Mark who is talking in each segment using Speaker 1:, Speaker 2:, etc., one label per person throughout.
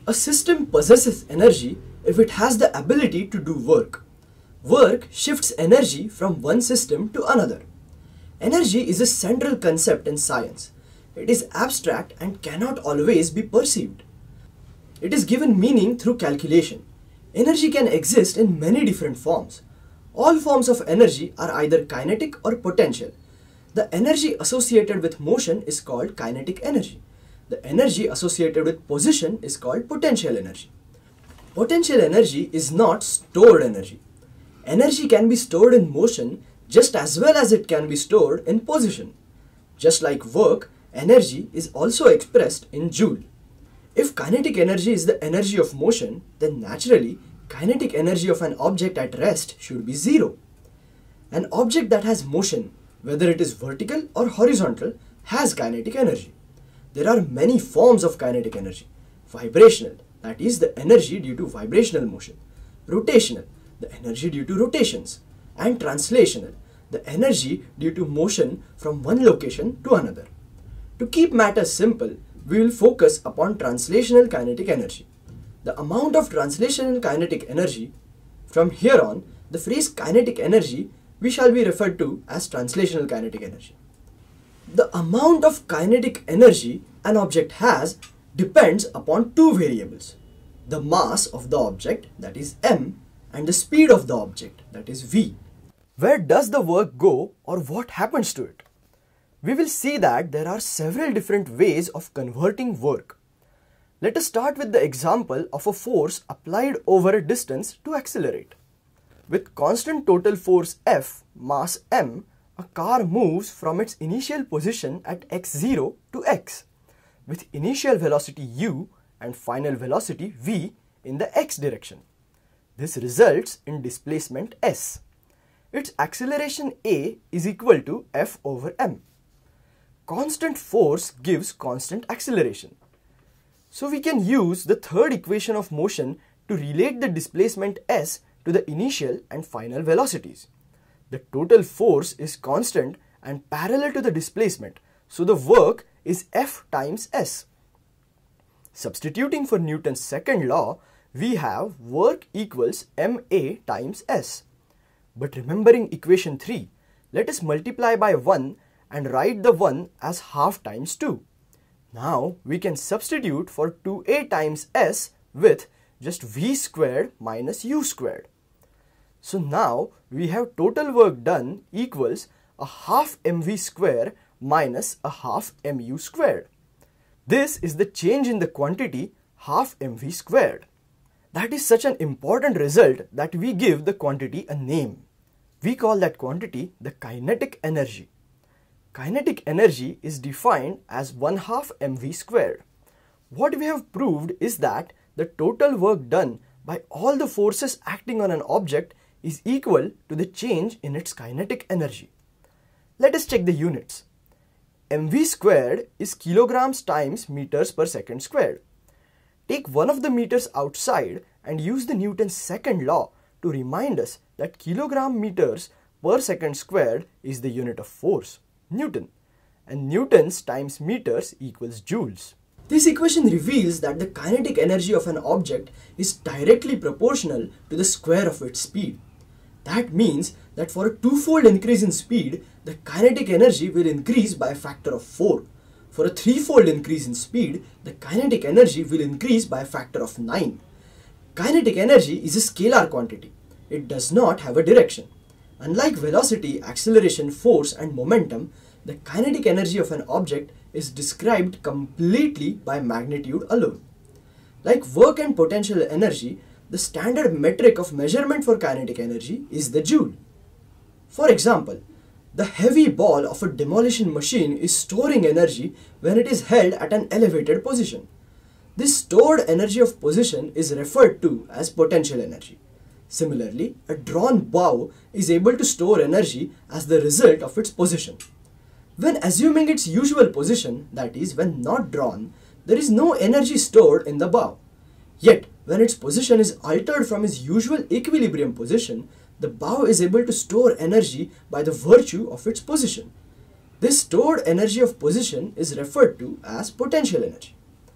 Speaker 1: A system possesses energy if it has the ability to do work. Work shifts energy from one system to another. Energy is a central concept in science. It is abstract and cannot always be perceived. It is given meaning through calculation. Energy can exist in many different forms. All forms of energy are either kinetic or potential. The energy associated with motion is called kinetic energy. The energy associated with position is called potential energy. Potential energy is not stored energy. Energy can be stored in motion just as well as it can be stored in position. Just like work, energy is also expressed in joule. If kinetic energy is the energy of motion, then naturally, kinetic energy of an object at rest should be zero. An object that has motion, whether it is vertical or horizontal, has kinetic energy. There are many forms of kinetic energy. Vibrational, that is the energy due to vibrational motion. Rotational, the energy due to rotations. And translational, the energy due to motion from one location to another. To keep matters simple, we will focus upon translational kinetic energy. The amount of translational kinetic energy, from here on, the phrase kinetic energy we shall be referred to as translational kinetic energy. The amount of kinetic energy an object has depends upon two variables: the mass of the object, that is m, and the speed of the object, that is v. Where does the work go, or what happens to it? We will see that there are several different ways of converting work. Let us start with the example of a force applied over a distance to accelerate. With constant total force F, mass m, a car moves from its initial position at x0 to x, with initial velocity u and final velocity v in the x direction. This results in displacement s. Its acceleration a is equal to F over m. Constant force gives constant acceleration. So we can use the third equation of motion to relate the displacement s to the initial and final velocities. The total force is constant and parallel to the displacement, so the work is F times s. Substituting for Newton's second law, we have work equals ma times s. But remembering equation 3, let us multiply by 1 and write the 1 as half times 2. Now we can substitute for 2a times s with just v squared minus u squared. So now we have total work done equals a half mv square minus a half mu squared. This is the change in the quantity half mv squared. That is such an important result that we give the quantity a name. We call that quantity the kinetic energy. Kinetic energy is defined as 1/2 mv squared. What we have proved is that the total work done by all the forces acting on an object is equal to the change in its kinetic energy. Let us check the units. mv squared is kilograms times meters per second squared. Take one of the meters outside and use the Newton's second law to remind us that kilogram meters per second squared is the unit of force, Newton, and newtons times meters equals joules. This equation reveals that the kinetic energy of an object is directly proportional to the square of its speed. That means that for a twofold increase in speed, the kinetic energy will increase by a factor of 4. For a threefold increase in speed, the kinetic energy will increase by a factor of 9. Kinetic energy is a scalar quantity. It does not have a direction. Unlike velocity, acceleration, force, and momentum, the kinetic energy of an object is described completely by magnitude alone. Like work and potential energy, the standard metric of measurement for kinetic energy is the joule. For example, the heavy ball of a demolition machine is storing energy when it is held at an elevated position. This stored energy of position is referred to as potential energy. Similarly, a drawn bow is able to store energy as the result of its position. When assuming its usual position, that is, when not drawn, there is no energy stored in the bow. Yet, when its position is altered from its usual equilibrium position, the bow is able to store energy by the virtue of its position. This stored energy of position is referred to as potential energy.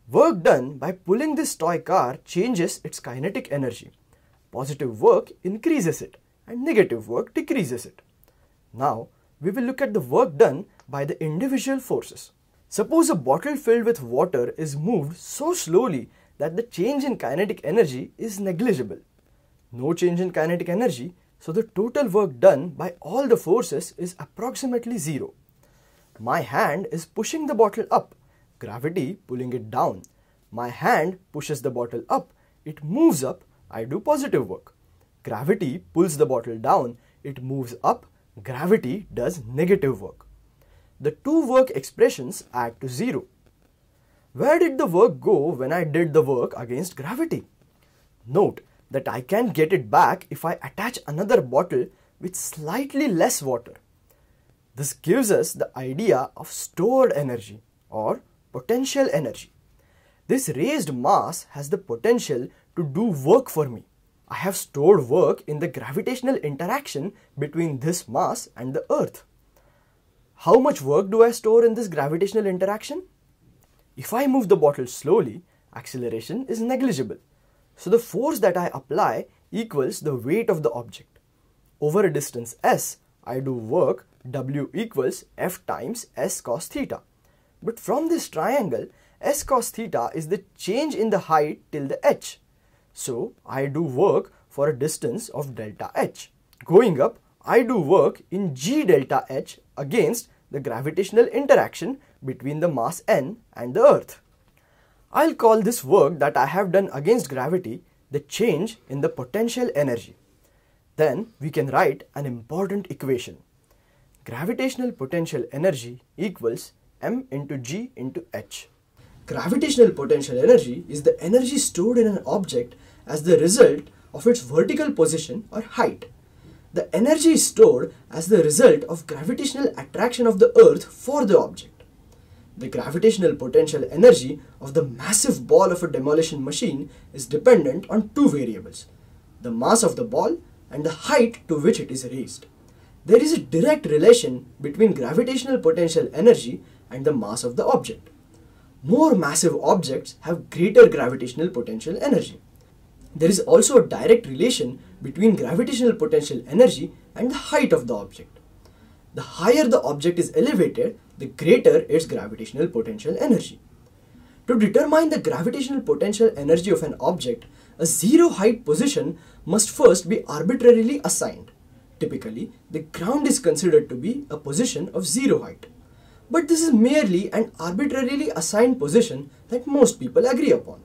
Speaker 1: Work done by pulling this toy car changes its kinetic energy. Positive work increases it and negative work decreases it. Now, we will look at the work done by the individual forces. Suppose a bottle filled with water is moved so slowly that the change in kinetic energy is negligible. No change in kinetic energy, so the total work done by all the forces is approximately zero. My hand is pushing the bottle up, gravity pulling it down. My hand pushes the bottle up, it moves up, I do positive work. Gravity pulls the bottle down, it moves up, gravity does negative work. The two work expressions add to zero. Where did the work go when I did the work against gravity? Note that I can get it back if I attach another bottle with slightly less water. This gives us the idea of stored energy or potential energy. This raised mass has the potential to do work for me. I have stored work in the gravitational interaction between this mass and the earth. How much work do I store in this gravitational interaction? If I move the bottle slowly, acceleration is negligible. So the force that I apply equals the weight of the object. Over a distance s, I do work W equals F times S cos theta. But from this triangle, S cos theta is the change in the height till the h. So I do work for a distance of delta h. Going up, I do work in g delta h against the gravitational interaction between the mass n and the earth. I'll call this work that I have done against gravity the change in the potential energy. Then we can write an important equation. Gravitational potential energy equals m into g into h. Gravitational potential energy is the energy stored in an object as the result of its vertical position or height. The energy is stored as the result of gravitational attraction of the earth for the object. The gravitational potential energy of the massive ball of a demolition machine is dependent on two variables, the mass of the ball and the height to which it is raised. There is a direct relation between gravitational potential energy and the mass of the object. More massive objects have greater gravitational potential energy. There is also a direct relation between gravitational potential energy and the height of the object. The higher the object is elevated, the greater its gravitational potential energy. To determine the gravitational potential energy of an object, a zero height position must first be arbitrarily assigned. Typically, the ground is considered to be a position of zero height. But this is merely an arbitrarily assigned position that most people agree upon.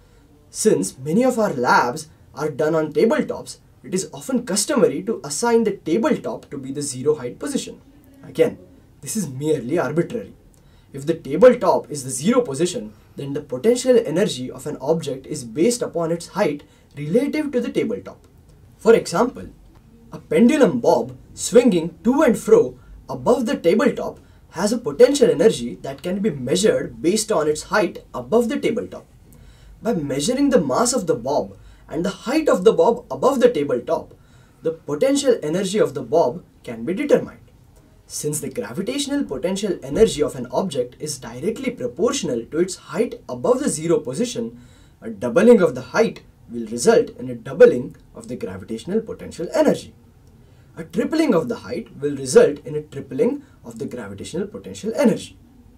Speaker 1: Since many of our labs are done on tabletops, it is often customary to assign the tabletop to be the zero height position. Again, this is merely arbitrary. If the tabletop is the zero position, then the potential energy of an object is based upon its height relative to the tabletop. For example, a pendulum bob swinging to and fro above the tabletop has a potential energy that can be measured based on its height above the tabletop. By measuring the mass of the bob and the height of the bob above the tabletop, the potential energy of the bob can be determined. Since the gravitational potential energy of an object is directly proportional to its height above the zero position, a doubling of the height will result in a doubling of the gravitational potential energy. A tripling of the height will result in a tripling of the gravitational potential energy.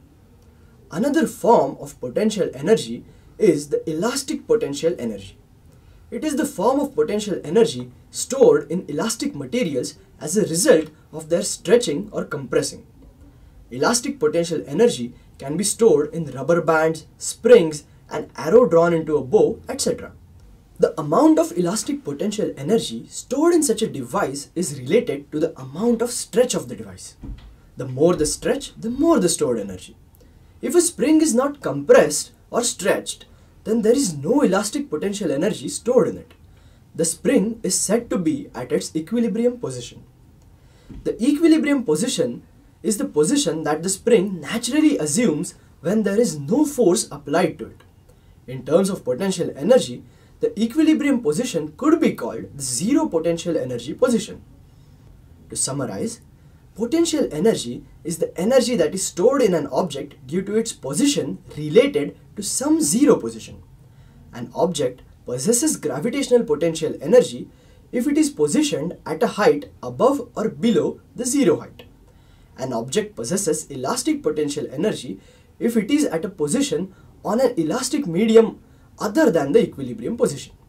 Speaker 1: Another form of potential energy is the elastic potential energy. It is the form of potential energy stored in elastic materials as a result of their stretching or compressing. Elastic potential energy can be stored in rubber bands, springs, an arrow drawn into a bow, etc. The amount of elastic potential energy stored in such a device is related to the amount of stretch of the device. The more the stretch, the more the stored energy. If a spring is not compressed or stretched, then there is no elastic potential energy stored in it. The spring is said to be at its equilibrium position. The equilibrium position is the position that the spring naturally assumes when there is no force applied to it. In terms of potential energy, the equilibrium position could be called the zero potential energy position. To summarize, Potential energy is the energy that is stored in an object due to its position related to some zero position. An object possesses gravitational potential energy if it is positioned at a height above or below the zero height. An object possesses elastic potential energy if it is at a position on an elastic medium other than the equilibrium position.